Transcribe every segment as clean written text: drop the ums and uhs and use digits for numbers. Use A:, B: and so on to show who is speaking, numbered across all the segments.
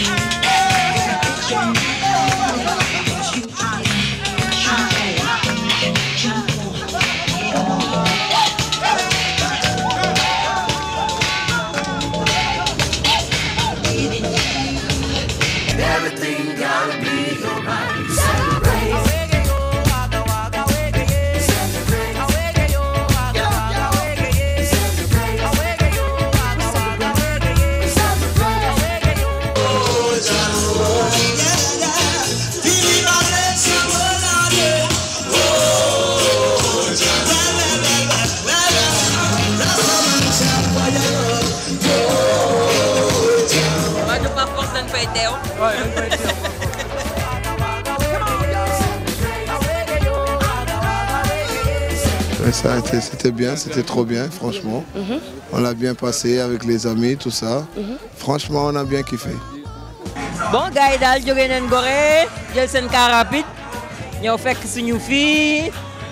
A: C'était bien, c'était trop bien, franchement. On l'a bien passé avec les amis, tout ça. Franchement, on a bien kiffé.
B: Bon, gars yi daal jógee nañ Gorée jël seen car rapide ñëw fekk suñu fii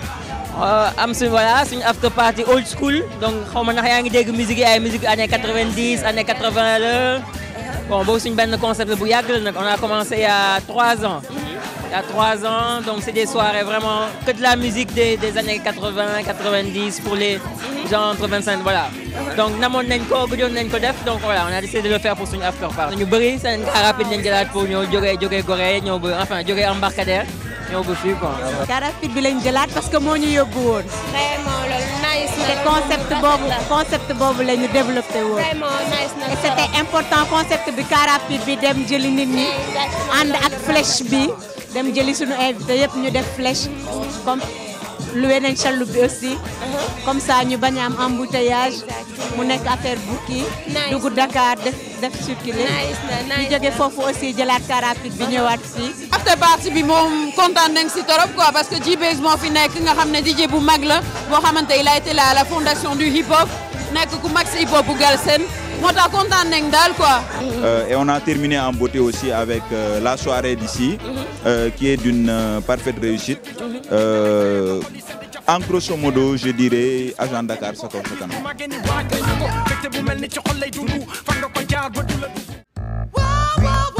B: am suñu voilà suñu after party old school donc xaw ma ndax yaa ngi dégg musique yi ay musique années 90 années 80 la. Bon boobu suñu benn concept bu yàgg la nag on a commencé il y a 3 ans. Il y a 3 ans, donc c'est des soirées vraiment que de la musique des années 80, 90 pour les gens entre 25, voilà. Donc namoon nañ ko gëjoon nañ ko def donc voilà on a décidé de le faire pour suñu after party. ñu bëri seen car rapide nañ jëlaat pour ñëw jógee Gorée ñëw ba enfin jógee embarcadère ñëw ba fii quoi.
C: car rapide bi lañ jëlaat parce que moo ñu yóbbu woon.
D: Vraiment loolu nice na.
C: te concept boobu la ñu développé woon.
D: Vraiment nice na.
C: et c'était important concept bi car rapide bi dem jëli nit ñi. ànd ak flèche bi. dem jëli suñu invité yëpp ñu def flèche comme loué nañ chaloupe bi aussi comme ça ñu bañ a am embouteillage mu nekk affaire bu kii dugg Dakar def circuler ñu jóge foofu aussi jëlaat car rapide bi ñëwaat fii.
E: after party bi moom kontaan nañ si torop quoi parce que G-Base moo fi nekk nga xam ne DJ bu mag la boo xamante il a été là à la fondation du hip hop nekk ku mag si hip hop bu Galsen moo tax kontaan nañ daal quoi.
F: Et on a terminé en beauté aussi avec la soirée d'ici qui est d'une parfaite réussite. En grosso modo je dirais Agent Dakar sa kaw sa kanam.